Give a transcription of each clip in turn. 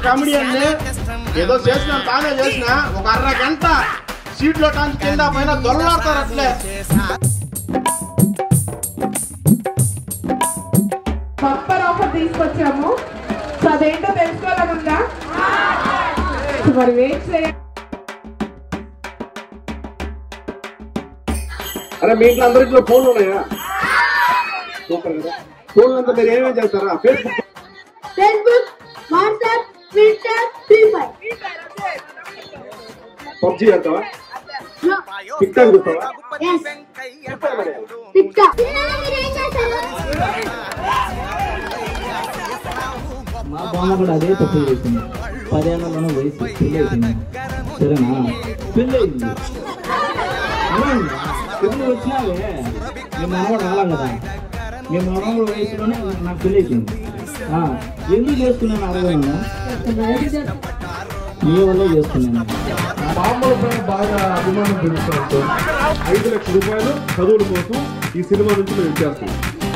Comedian ఏదో చేసినా తానే చేసినా ఒక అరగంట సీట్లో టాన్స్ కింద పైన దొరలాడతారు అట్లే. బంపర్ ఆఫర్ తీసుకొచ్చాము. సో అదేంటో తెలుసుకోవాలనుందా? మరి వెయిట్ చేయండి. అరే మీ ఇంట్లో అందరిలో ఫోన్లు ఉన్నాయా? సూపర్ కదా. ఫోన్లు అంతా మీరు ఏమేమి చేస్తారా? Facebook, WhatsApp, Twitter, Free Fire. PUBG ఆడతావా? టిక్ టాక్ చూస్తావా? TikTok. మా బామ్మ కూడా అదే తప్పు చేసింది. 10 ఏళ్ళలోనే వయసు పెళ్ళి అయిపోయింది. సరేనా? పెళ్ళి అయింది. పెళ్ళి వచ్చినావే మేము మనవాడు రాలాం కదా. మేము మనవాడు వయసులోనే నాకు పెళ్ళి అయిపోయింది. ఎందుకు చేసుకున్నాను అడగను. మీ వల్లే చేసుకున్నాను. బామ్మలపై బాగా అభిమానం పెరుగుతారు. 5 లక్షల రూపాయలు చదువుల కోసం ఈ సినిమా నుంచి మేము ఇచ్చేస్తాం.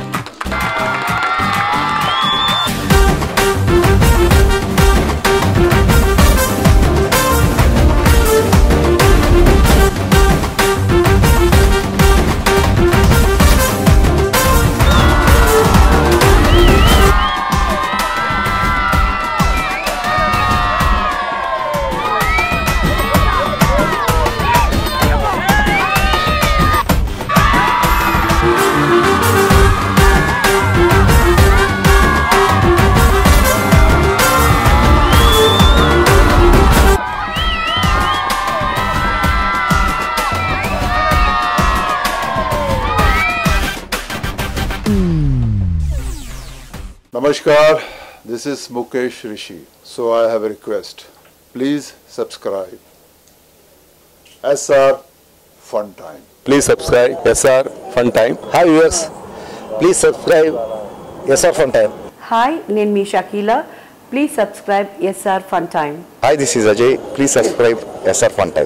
Namaskar, this is Mukesh Rishi. So I have a request. Please subscribe SR FunTime. Please subscribe SR FunTime. Hi viewers, please subscribe SR FunTime. Hi, name me Shakila. Please subscribe SR FunTime. Hi, this is Ajay. Please subscribe SR FunTime.